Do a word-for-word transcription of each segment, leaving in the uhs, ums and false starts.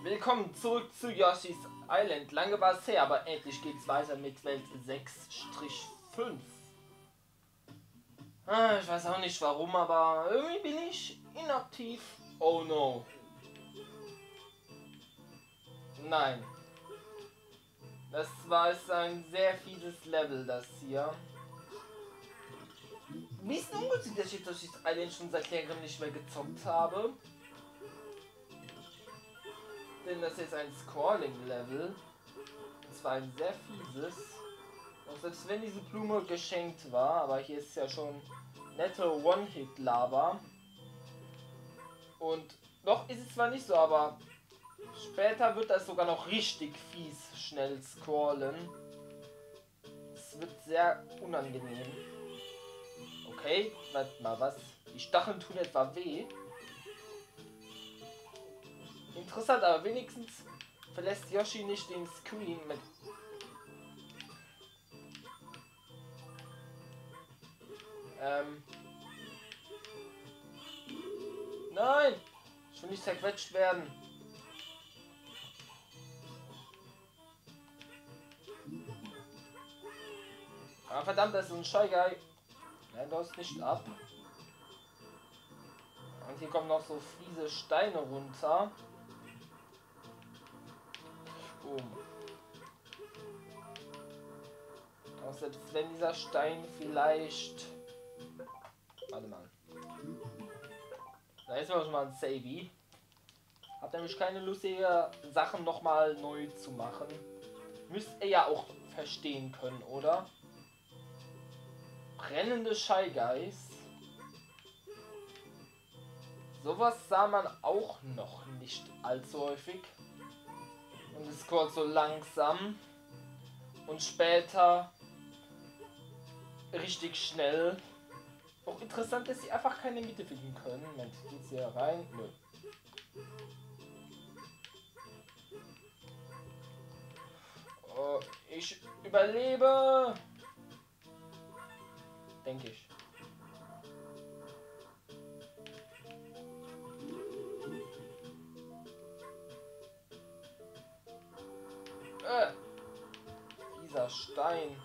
Willkommen zurück zu Yoshi's Island. Lange war es her, aber endlich geht's weiter mit Welt sechs fünf. Ah, ich weiß auch nicht warum, aber irgendwie bin ich inaktiv. Oh no. Nein. Das war jetzt ein sehr fieses Level, das hier. Wie ist denn ungünstig, dass ich Yoshi's Island schon seit längerem nicht mehr gezockt habe? Denn das ist ein Scrolling-Level. Und zwar ein sehr fieses. Und selbst wenn diese Blume geschenkt war, aber hier ist ja schon nette One-Hit-Lava. Und noch ist es zwar nicht so, aber später wird das sogar noch richtig fies schnell scrollen. Es wird sehr unangenehm. Okay, warte mal, was? Die Stacheln tun etwa weh. Interessant, aber wenigstens verlässt Yoshi nicht den Screen mit. Ähm. Nein! Ich will nicht zerquetscht werden. Aber verdammt, das ist ein Shy Guy. Nein, du hast nicht ab. Und hier kommen noch so fiese Steine runter. Boom. Auch selbst wenn dieser Stein vielleicht... Warte mal. Da ist schon mal ein Savey. Hab nämlich keine Lust, hier Sachen nochmal neu zu machen. Müsst ihr ja auch verstehen können, oder? Brennende Shy Guys. Sowas sah man auch noch nicht allzu häufig. Und es scrollt so langsam. Und später richtig schnell. Auch interessant, dass sie einfach keine Mitte finden können. Moment, geht's hier rein? Nö. Oh, ich überlebe. Denke ich. Äh, dieser Stein.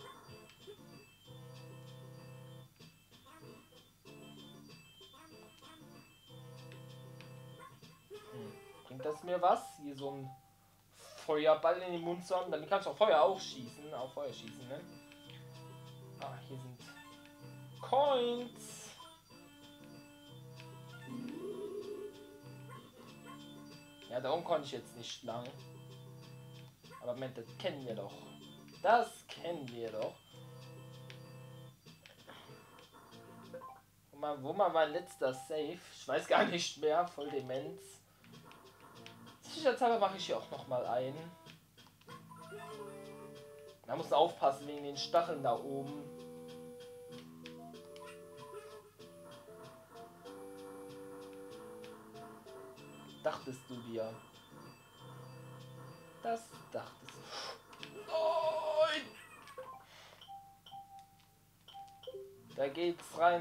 Hm. Bringt das mir was? Hier so ein Feuerball in den Mund zu haben. Damit kannst du auch Feuer auch schießen. Auf Feuer schießen, ne? Ah, hier sind Coins. Ja, darum konnte ich jetzt nicht lang. Aber Moment, das kennen wir doch. Das kennen wir doch. Wo mal, wo mal mein letzter Save? Ich weiß gar nicht mehr. Voll Demenz. Sicherheitshalber mache ich hier auch noch mal einen. Da muss man aufpassen wegen den Stacheln da oben. Dachtest du dir? Das dachtest du. Nein! Da geht's rein.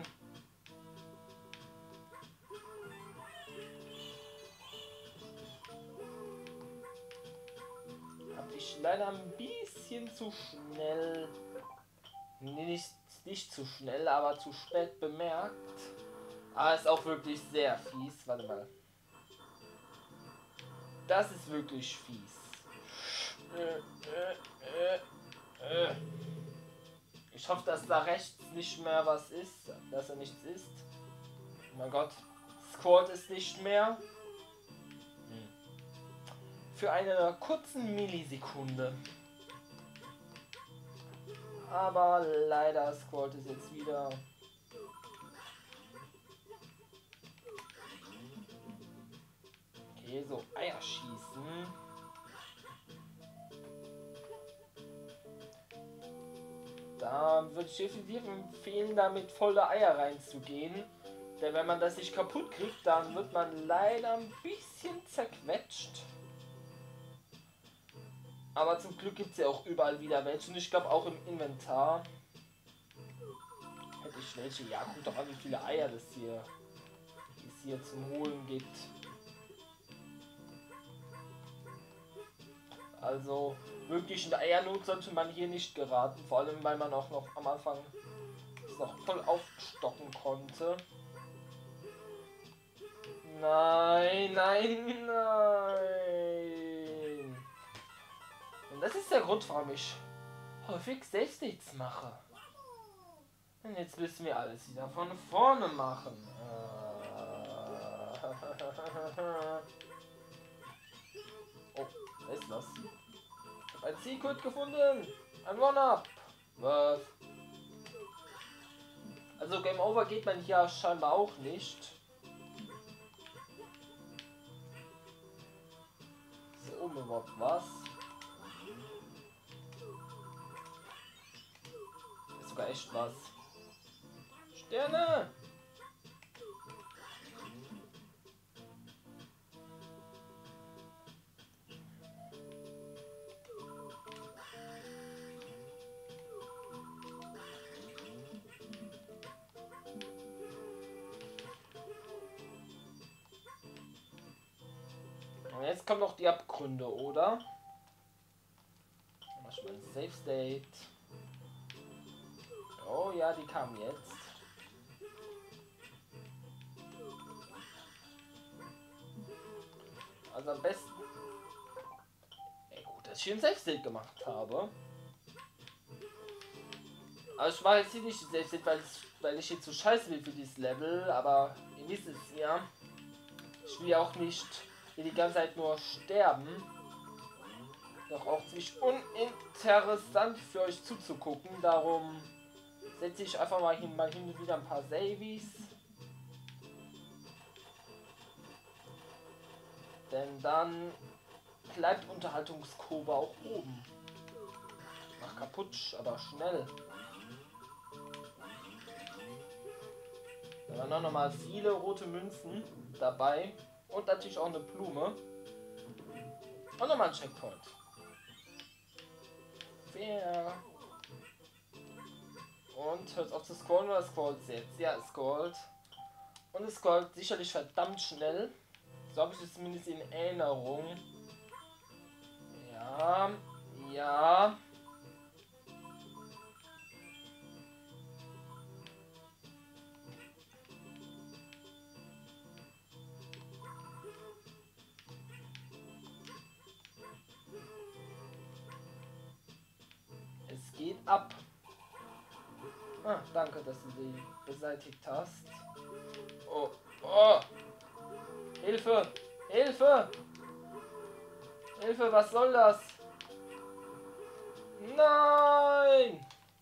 Hab ich leider ein bisschen zu schnell. Nicht, nicht zu schnell, aber zu spät bemerkt. Aber ist auch wirklich sehr fies. Warte mal. Das ist wirklich fies. Äh, äh, äh, äh. Ich hoffe, dass da rechts nicht mehr was ist. Dass er nichts ist. Oh mein Gott. Squad ist nicht mehr. Hm. Für eine kurze Millisekunde. Aber leider Squad ist jetzt wieder. Okay, so Eier schießen. Da würde ich definitiv empfehlen, da mit voller Eier reinzugehen. Denn wenn man das nicht kaputt kriegt, dann wird man leider ein bisschen zerquetscht. Aber zum Glück gibt es ja auch überall wieder welche. Und ich glaube auch im Inventar. Hätte ich welche. Ja, guck doch an, wie viele Eier das hier, es hier zum Holen gibt. Also wirklich in der Eiernot sollte man hier nicht geraten, vor allem weil man auch noch am Anfang es noch voll aufstocken konnte. Nein, nein, nein. Und das ist der Grund, warum ich häufig Safe-States mache. Und jetzt müssen wir alles wieder von vorne machen. Oh, da ist was. Ich habe ein Secret gefunden. Ein One-Up. Was? Also Game Over geht man hier scheinbar auch nicht. Ist hier oben überhaupt was? Ist sogar echt was. Sterne! Und jetzt kommen noch die Abgründe, oder? Mach schon mal ein Safe State. Oh ja, die kamen jetzt. Also am besten. Ey, gut, dass ich ein Safe State gemacht habe. Also ich war jetzt hier nicht Safe State, weil, weil ich jetzt so scheiße will für dieses Level, aber ihr wisst es ja. Ich will ja auch nicht hier die ganze Zeit nur sterben. Doch auch ziemlich uninteressant für euch zuzugucken. Darum setze ich einfach mal hin, mal hin und wieder ein paar Savies. Denn dann bleibt Unterhaltungskurve auch oben. Mach kaputt, aber schnell. Da waren auch noch mal viele rote Münzen dabei. Und natürlich auch eine Blume. Und nochmal ein Checkpoint. Fair. Und hört auf zu scrollen, oder scrollt es jetzt? Ja, es scrollt. Und es scrollt sicherlich verdammt schnell. So habe ich es zumindest in Erinnerung. Ja, ja. Es geht ab. Ah, danke, dass du sie beseitigt hast. Oh, oh. Hilfe! Hilfe! Hilfe, was soll das? Nein!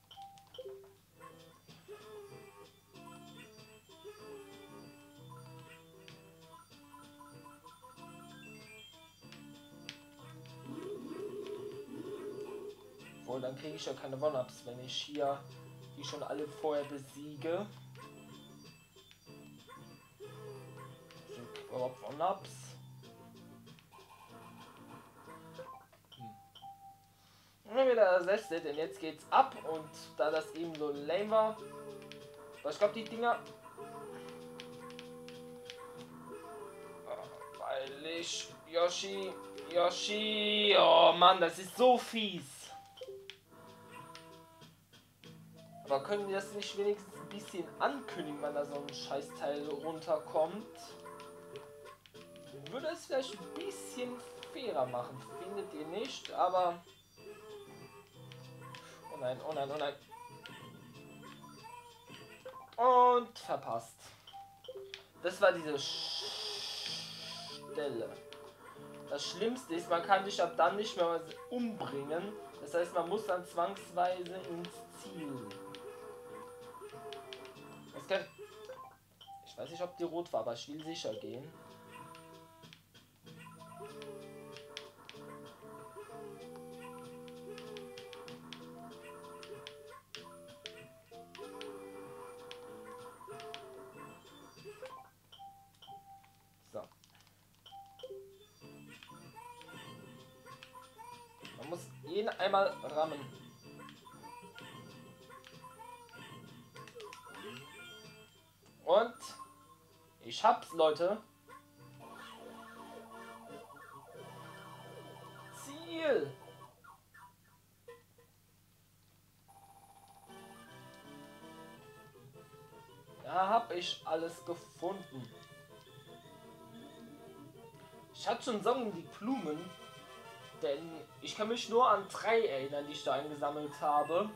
Wohl, dann kriege ich ja keine One-Ups, wenn ich hier die schon alle vorher besiege. Sind überhaupt One-Ups? Hm. Wieder das letzte, denn jetzt geht's ab und da das eben so lame war. Aber ich glaube, die Dinger. Weil ich. Yoshi. Yoshi. Oh Mann, das ist so fies. Aber können wir das nicht wenigstens ein bisschen ankündigen, wenn da so ein Scheißteil runterkommt? Würde es vielleicht ein bisschen fairer machen, findet ihr nicht? Aber... Oh nein, oh nein, oh nein. Und verpasst. Das war diese Stelle. Das Schlimmste ist, man kann sich ab dann nicht mehr umbringen. Das heißt, man muss dann zwangsweise ins Ziel. Das kann... Ich weiß nicht, ob die rot war, aber ich will sicher gehen. So. Man muss jeden einmal rammen. Und ich hab's, Leute. Ziel. viel. Da habe ich alles gefunden. Ich hatte schon Sorgen um die Blumen, denn ich kann mich nur an drei erinnern, die ich da eingesammelt habe.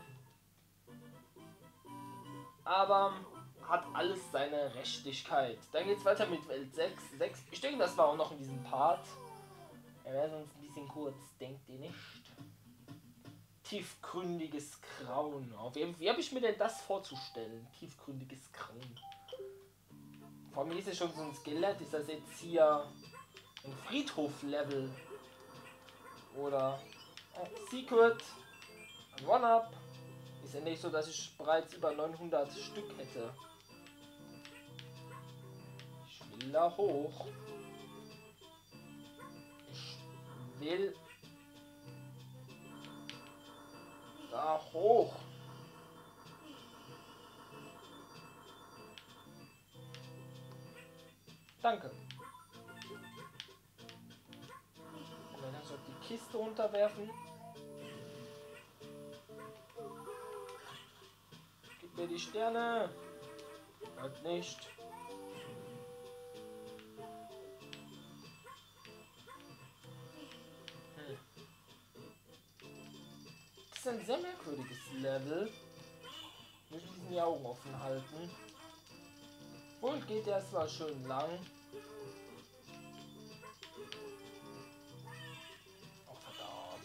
Aber hat alles seine Rechtigkeit. Dann geht es weiter mit Welt sechs. sechs. Ich denke, das war auch noch in diesem Part. Er wäre sonst ein bisschen kurz, denkt ihr nicht? Tiefgründiges Grauen. Auf jeden Fall, wie habe ich mir denn das vorzustellen? Tiefgründiges Grauen. Vor mir ist ja schon so ein Skelett. Ist das jetzt hier ein Friedhof-Level? Oder oh, Secret? Ein One-Up? Ist ja nicht so, dass ich bereits über neunhundert Stück hätte. Ich will da hoch. Ich will da hoch. Danke. Und dann kannst du die Kiste runterwerfen. Gib mir die Sterne. Halt nicht. Hm. Das ist ein sehr merkwürdiges Level. Wir müssen die Augen offen halten. Und geht erstmal schön lang. Oh verdammt.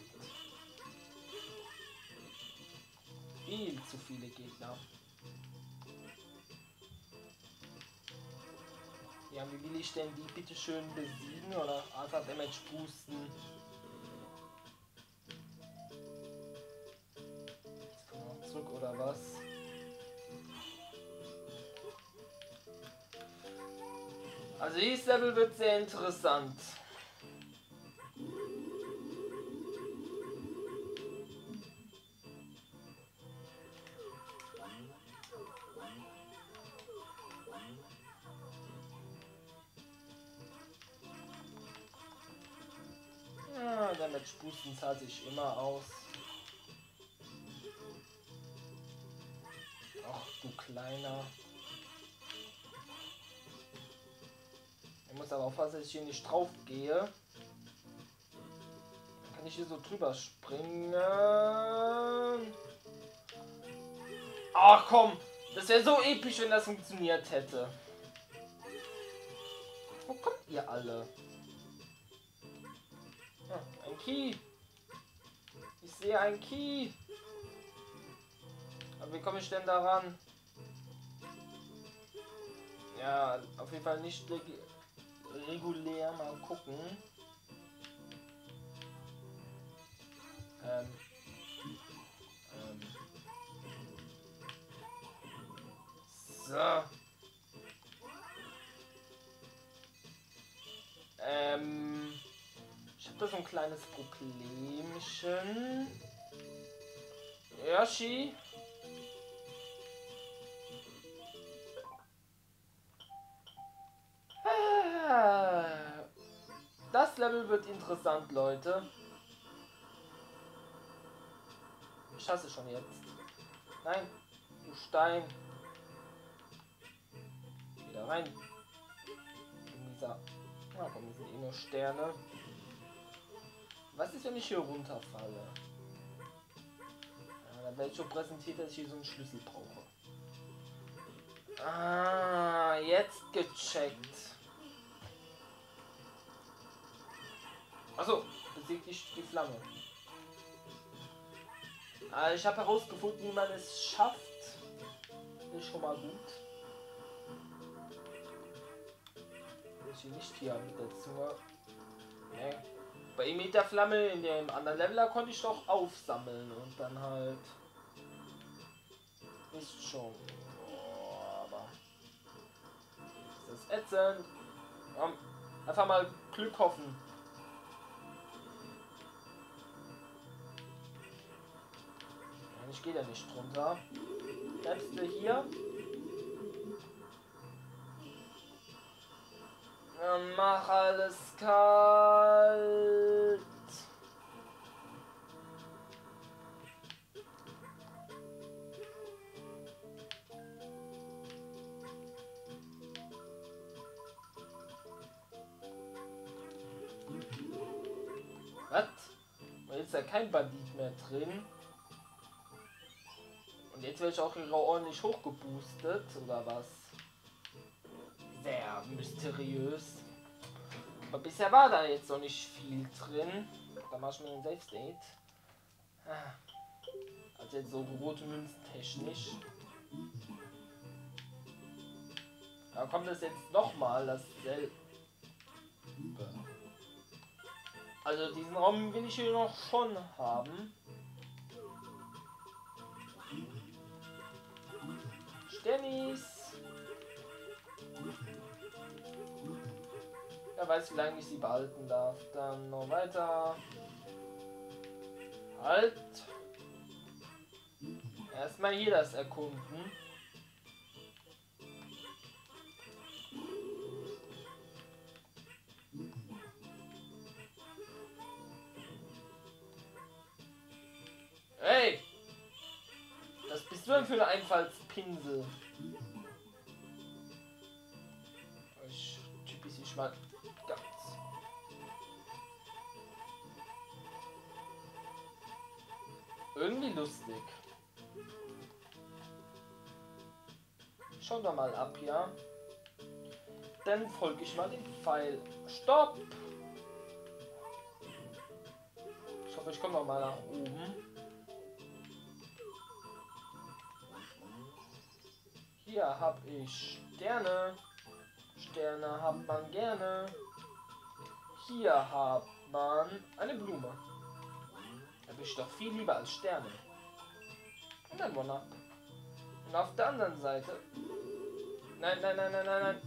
Viel zu viele Gegner. Ja, wie will ich denn die bitte schön besiegen oder einfach Damage boosten? Jetzt kommen wir noch zurück oder was? Also dieses Level wird sehr interessant. Ja, Damage boosten zahlt sich immer aus. Ach du Kleiner. Ich muss aber aufpassen, dass ich hier nicht drauf gehe. Dann kann ich hier so drüber springen. Ach komm, das wäre so episch, wenn das funktioniert hätte. Wo kommt ihr alle? Ja, ein Key. Ich sehe ein Key. Aber wie komme ich denn daran? Ja, auf jeden Fall nicht regulär, mal gucken. Ähm. Ähm. So. Ähm. Ich habe da so ein kleines Problemchen. Yoshi. Das Level wird interessant, Leute. Ich hasse schon jetzt. Nein, du Stein. Wieder rein. Dieser. Ah, komm, das sind eh nur Sterne. Was ist, wenn ich hier runterfalle? Ja, dann werde ich schon präsentiert, dass ich hier so einen Schlüssel brauche. Ah, jetzt gecheckt. Achso, besiegt ich die Flamme. Ah, ich habe herausgefunden, wie man es schafft. Ist schon mal gut. Ich hier nicht hier mit der Zunge. Nee. Bei ihm mit der Flamme in dem anderen Leveler konnte ich doch aufsammeln und dann halt. Ist schon. Oh, aber. Ist das ätzend? Ja, einfach mal Glück hoffen. Ich gehe da nicht drunter. Bleibst du hier? Dann mach alles kalt. Was? Und jetzt ist ja kein Bandit mehr drin. Und jetzt werde ich auch hier ordentlich hochgeboostet, oder was? Sehr mysteriös. Aber bisher war da jetzt noch nicht viel drin. Da mach ich mir einen Safe State. Also jetzt so rote Münzen technisch. Da kommt es jetzt nochmal dasselbe. Also diesen Raum will ich hier noch schon haben. Stennis. Er weiß, wie lange ich sie behalten darf. Dann noch weiter. Halt. Erstmal hier das erkunden. Hey! Was bist du denn für eine Einfallspinsel? Ich typisch ich mal ganz. Irgendwie lustig. Schauen wir mal ab, ja. Dann folge ich mal den Pfeil. Stopp! Ich hoffe, ich komme noch mal nach oben. Hier habe ich Sterne. Sterne hat man gerne. Hier hat man eine Blume. Habe ich doch viel lieber als Sterne. Und ein One-Up. Und auf der anderen Seite. Nein, nein, nein, nein, nein, nein.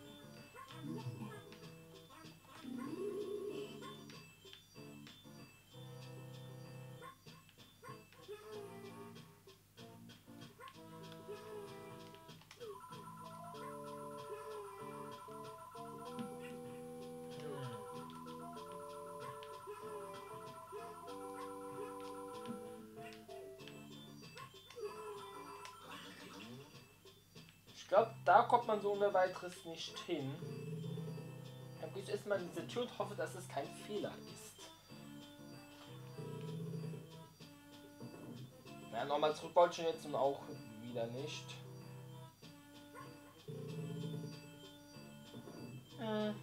Ich glaube, da kommt man so ohne weiteres nicht hin. Dann gehe ich erstmal in diese Tür und hoffe, dass es kein Fehler ist. Na, nochmal zurück wollte ich jetzt und auch wieder nicht. Hm.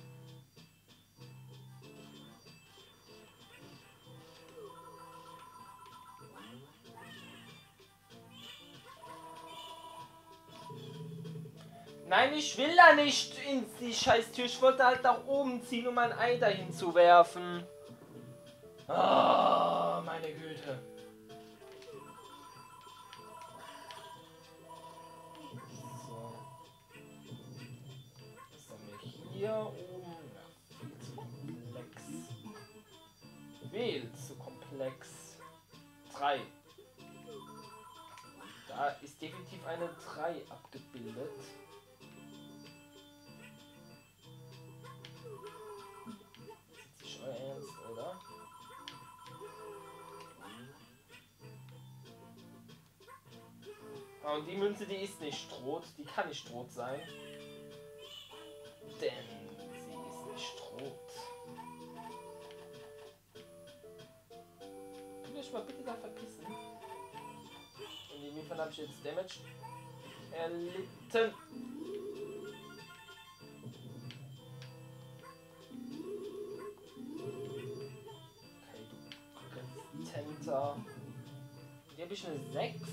Nein, ich will da nicht in die scheiß Tür. Ich wollte halt nach oben ziehen, um ein Ei dahin zu werfen. Oh, meine Güte. So. Was haben wir hier oben? Ja, viel zu komplex. Viel zu komplex. drei. Da ist definitiv eine drei abgebildet. Ernst, oder? Und die Münze, die ist nicht rot, die kann nicht rot sein. Denn sie ist nicht rot. Könnt ihr euch mal bitte da verpissen? Und inwiefern habe ich jetzt Damage erlitten? Hier habe ich eine sechs.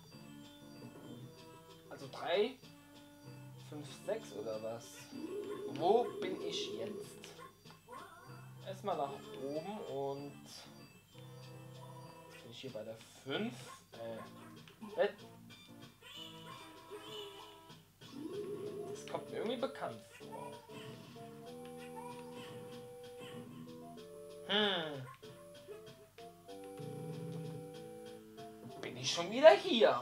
Also drei, fünf, sechs oder was? Wo bin ich jetzt? Erstmal nach oben und jetzt bin ich hier bei der fünf. Äh, das kommt mir irgendwie bekannt vor. Hm. Bin ich schon wieder hier?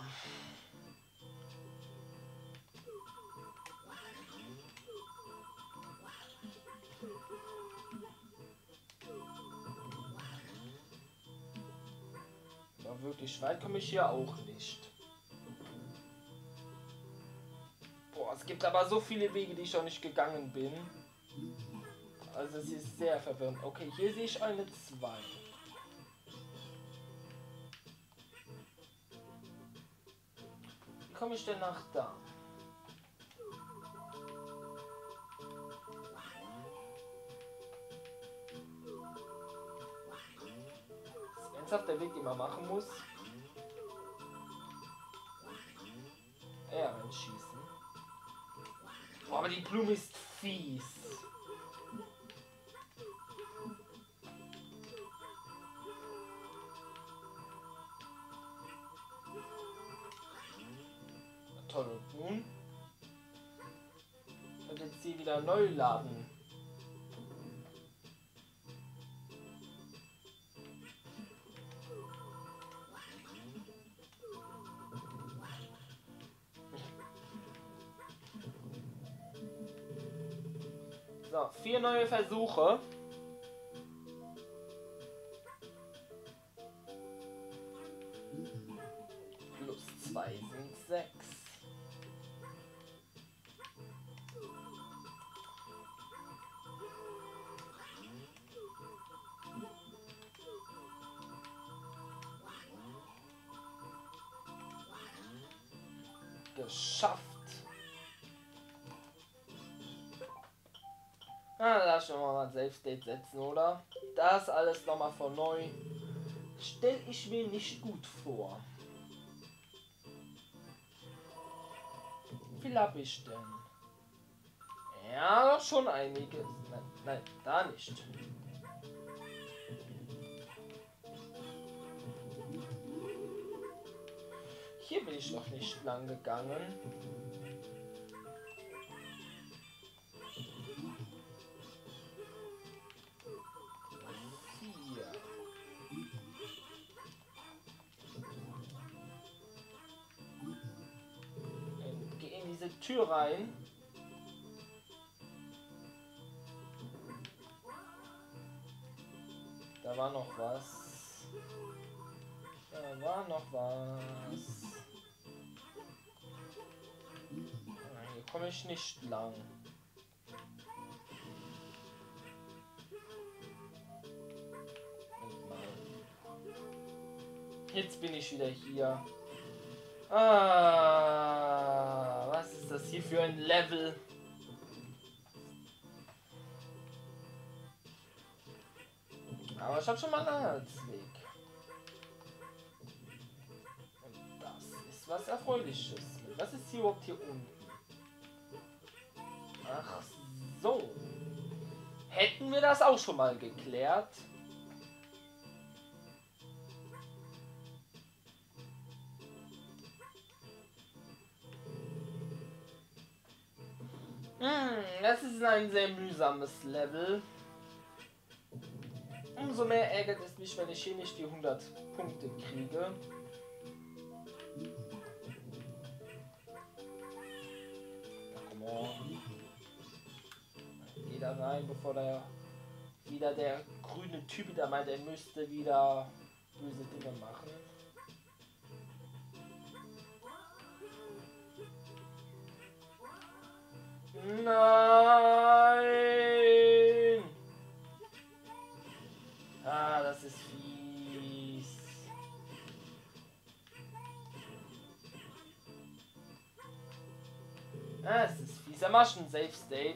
Aber wirklich weit komme ich hier auch nicht. Boah, es gibt aber so viele Wege, die ich noch nicht gegangen bin. Also es ist sehr verwirrend. Okay, hier sehe ich eine zwei. Wie komme ich denn nach da? Das ist ernsthaft der Weg, den man machen muss. Ja, reinschießen. Boah, aber die Blume ist fies. Toll, und nun? Und jetzt hier wieder neu laden. So, vier neue Versuche. Plus zwei sind sechs. Geschafft. Ah, lass schon mal ein Safe State setzen, oder? Das alles nochmal von neu. Stell ich mir nicht gut vor. Wie viel hab ich denn? Ja, schon einiges. Nein, nein, da nicht. Hier bin ich noch nicht lang gegangen. Hier. Geh in diese Tür rein. Da war noch was. Da war noch was. Hier komme ich nicht lang. Jetzt bin ich wieder hier. Ah, was ist das hier für ein Level? Aber ich habe schon mal einen Herzweg. Und das ist was Erfreuliches. Was ist hier überhaupt hier unten? Ach so. Hätten wir das auch schon mal geklärt? Hm, das ist ein sehr mühsames Level. Umso mehr ärgert es mich, wenn ich hier nicht die hundert Punkte kriege. Come on. Geh da rein, bevor der wieder der grüne Typ wieder meint, er müsste wieder böse Dinge machen. Nein! Ah, das ist fies. Ah, es ist fies. Er macht einen Safe State.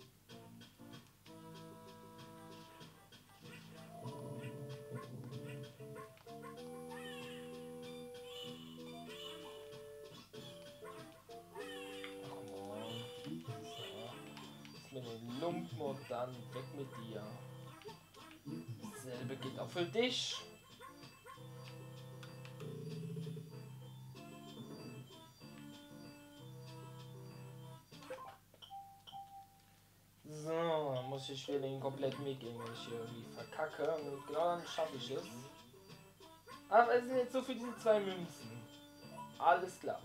Mit den Lumpen und dann weg mit dir. Dasselbe geht auch für dich. So, muss ich wieder den kompletten Weg gehen, wenn ich hier irgendwie verkacke. Und genau dann schaffe ich es. Aber es sind jetzt so für diese zwei Münzen. Alles klar.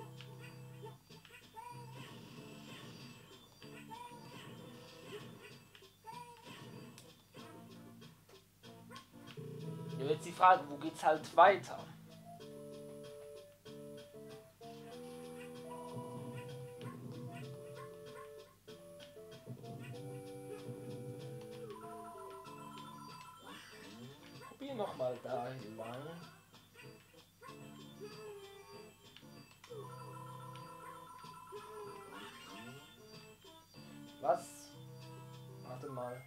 Jetzt die Frage, wo geht's halt weiter? noch mal da lang. Was? Warte mal.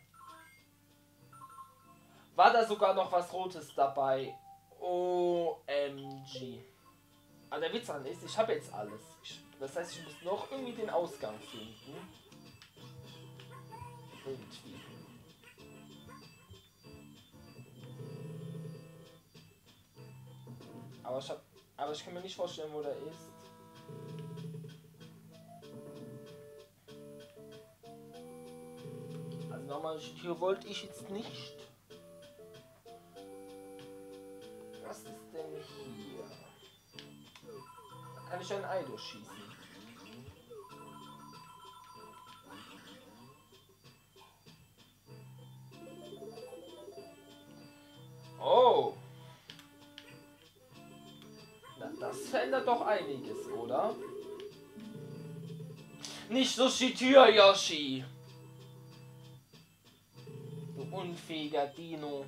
War da sogar noch was Rotes dabei? O M G. Aber der Witz an ist, ich habe jetzt alles. Ich, das heißt, ich muss noch irgendwie den Ausgang finden. Irgendwie. Aber ich, hab, aber ich kann mir nicht vorstellen, wo der ist. Also nochmal, hier wollte ich jetzt nicht. Was ist denn hier? Da kann ich ein Ei durchschießen. Oh! Na, das verändert doch einiges, oder? Nicht durch die Tür, Yoshi! Du unfähiger Dino.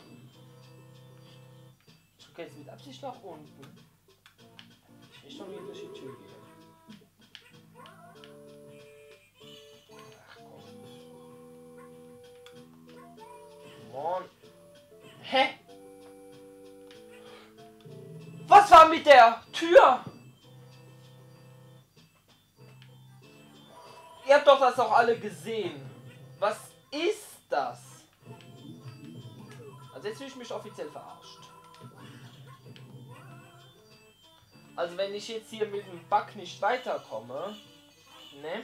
Ich drücke jetzt mit Absicht nach unten. Ich will schon wieder durch die Tür gehen. Ach komm. Mann. Hä? Was war mit der Tür? Ihr habt doch das auch alle gesehen. Was ist das? Also jetzt fühle ich mich offiziell verarscht. Also wenn ich jetzt hier mit dem Bug nicht weiterkomme, ne?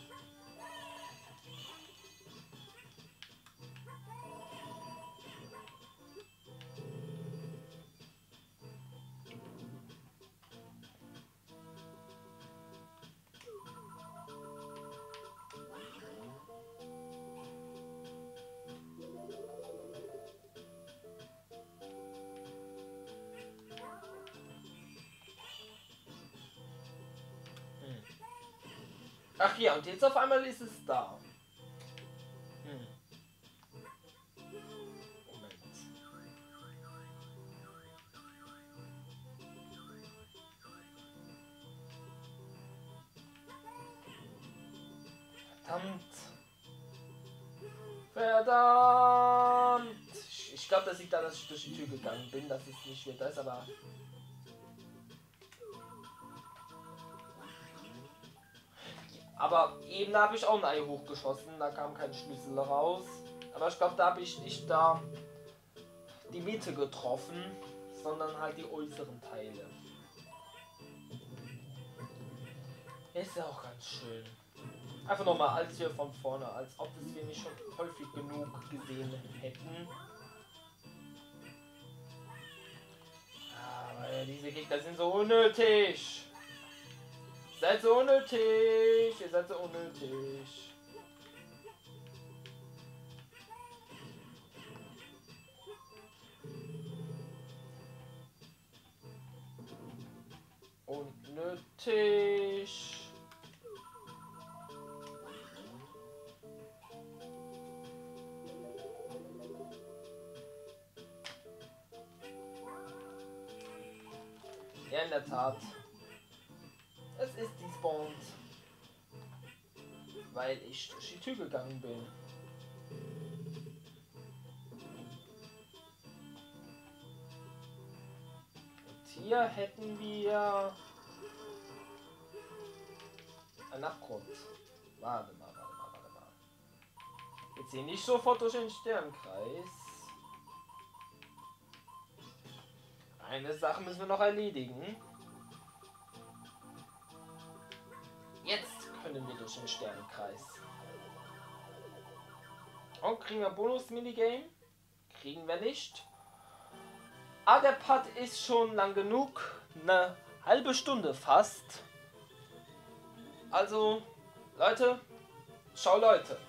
Ach ja, und jetzt auf einmal ist es da. Hm. Moment. Verdammt. Verdammt. Ich, ich glaube, das liegt daran, dass ich durch die Tür gegangen bin, dass es nicht wird. Das ist aber... Aber eben habe ich auch ein Ei hochgeschossen, da kam kein Schlüssel raus. Aber ich glaube, da habe ich nicht da die Mitte getroffen, sondern halt die äußeren Teile. Ist ja auch ganz schön. Einfach nochmal alles hier von vorne, als ob das wir nicht schon häufig genug gesehen hätten. Aber ja, diese Gegner sind so unnötig. Ihr seid so unnötig, ihr seid so unnötig. Unnötig. Ja, in der Tat. Es ist despawned, weil ich durch die Tür gegangen bin. Und hier hätten wir einen Abgrund. Warte mal, warte mal, warte mal. Jetzt hier nicht sofort durch den Sternkreis. Eine Sache müssen wir noch erledigen. Jetzt können wir durch den Sternenkreis. Und kriegen wir ein Bonus-Minigame? Kriegen wir nicht. Aber der Part ist schon lang genug. Eine halbe Stunde fast. Also, Leute, ciao Leute.